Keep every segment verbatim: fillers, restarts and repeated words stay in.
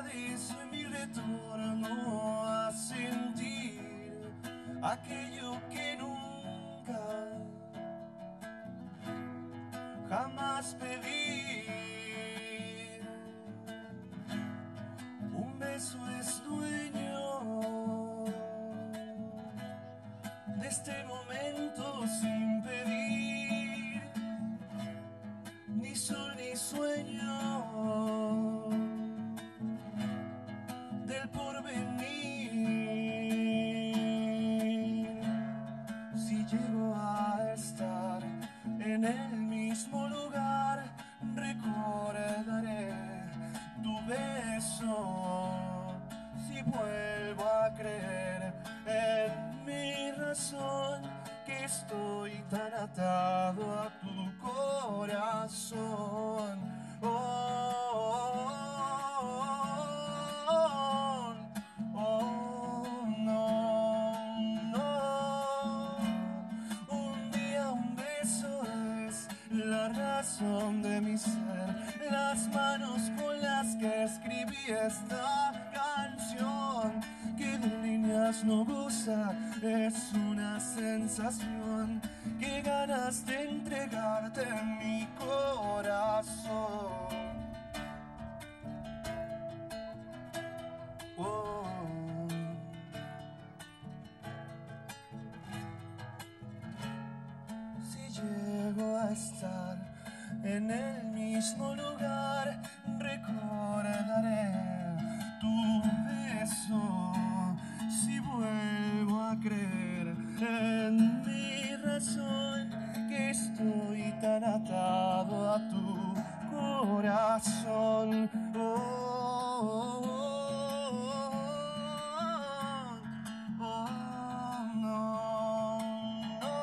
agradece mi retorno a sentir aquello que nunca jamás pedí. Un beso es dueño de este momento sin pedir ni sol ni sueño del porvenir. Si llego a estar en el mismo lugar, recordaré tu beso. Si vuelvo a creer en mi razón, que estoy tan atado a tu corazón. Oh, oh, oh, oh, no, no. Un día un beso es la razón de mi ser, las manos con las que escribí esta canción, que de líneas no goza, es una sensación, que ganas de entregarte mi corazón. Oh. Si llego a estar en el mismo lugar, recordaré tu beso. Si vuelvo a creer en mi razón, que estoy tan atado a tu corazón. Oh, oh, oh, oh, no, no.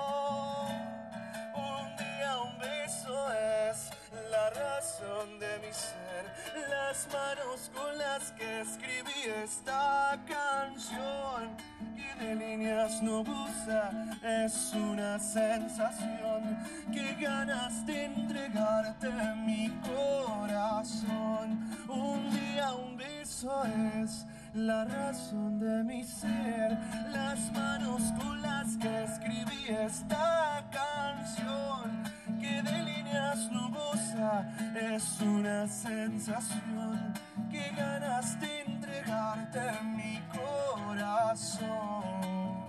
Un día un beso es la razón de mi ser, las manos con las que escribí esta canción, que de líneas no goza, es una sensación, que ganas de entregarte mi corazón. Un día un beso es la razón de mi ser, las manos con las que escribí esta canción, que de líneas no goza, es una sensación, que ganas de entregarte mi corazón.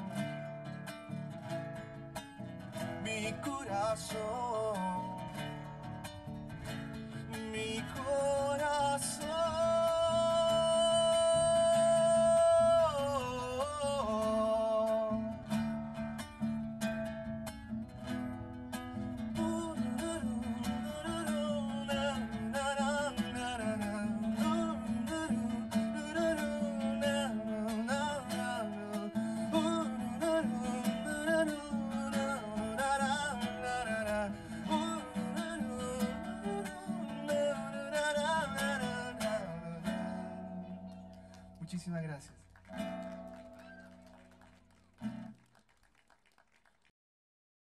Mi corazón, mi corazón. Muchísimas gracias.